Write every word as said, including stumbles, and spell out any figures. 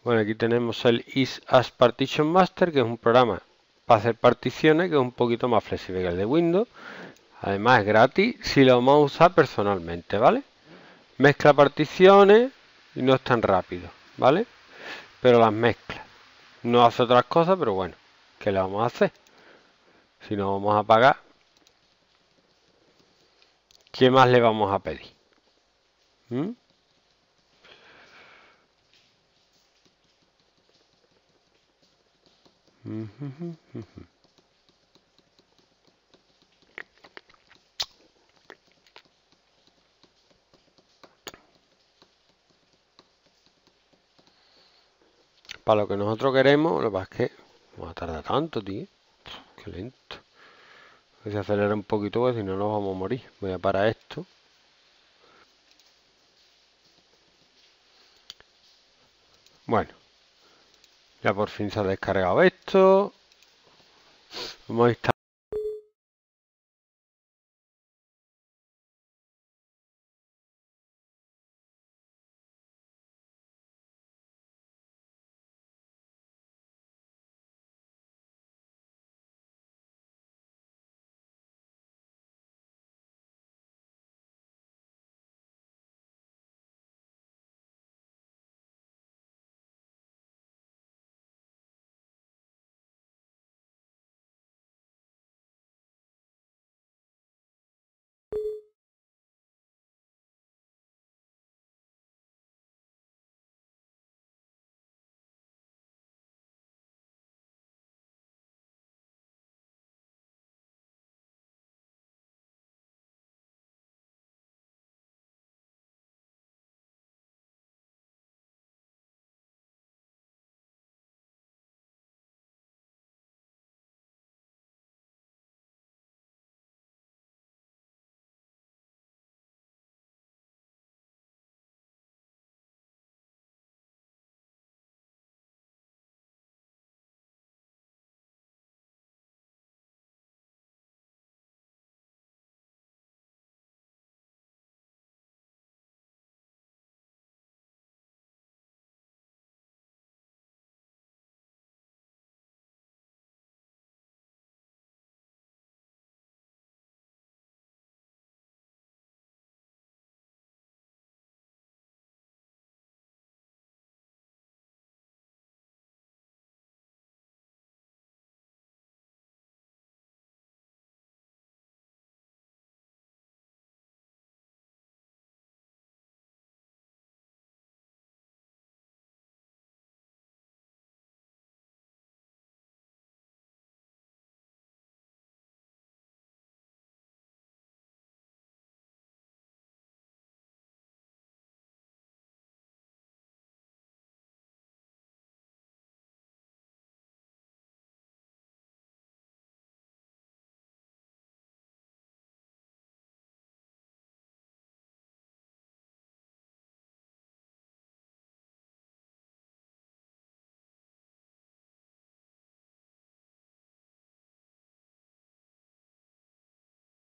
Bueno, aquí tenemos el Is as Partition Master, que es un programa para hacer particiones, que es un poquito más flexible que el de Windows. Además es gratis si lo vamos a usar personalmente, ¿vale? Mezcla particiones y no es tan rápido, ¿vale? Pero las mezcla. No hace otras cosas, pero bueno, ¿qué le vamos a hacer? Si no vamos a pagar, ¿qué más le vamos a pedir? ¿Mm? Para lo que nosotros queremos, lo que pasa es que no va a tardar tanto, tío. Qué lento. Que se acelera un poquito, porque si no nos vamos a morir. Voy a parar esto. Bueno, ya por fin se ha descargado esto. Vamos a instalar